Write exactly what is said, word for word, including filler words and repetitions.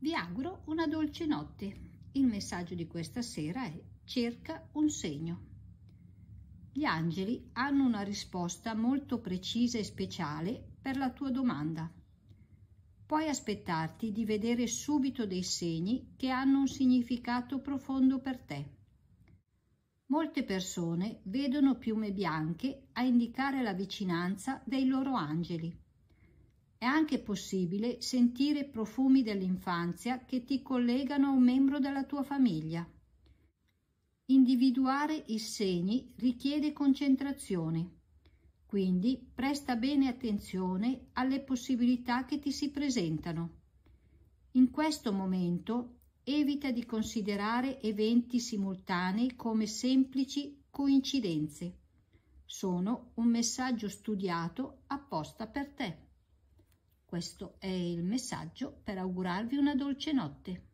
Vi auguro una dolce notte. Il messaggio di questa sera è: cerca un segno. Gli angeli hanno una risposta molto precisa e speciale per la tua domanda. Puoi aspettarti di vedere subito dei segni che hanno un significato profondo per te. Molte persone vedono piume bianche a indicare la vicinanza dei loro angeli. È anche possibile sentire profumi dell'infanzia che ti collegano a un membro della tua famiglia. Individuare i segni richiede concentrazione, quindi presta bene attenzione alle possibilità che ti si presentano. In questo momento evita di considerare eventi simultanei come semplici coincidenze. Sono un messaggio studiato apposta per te. Questo è il messaggio per augurarvi una dolce notte.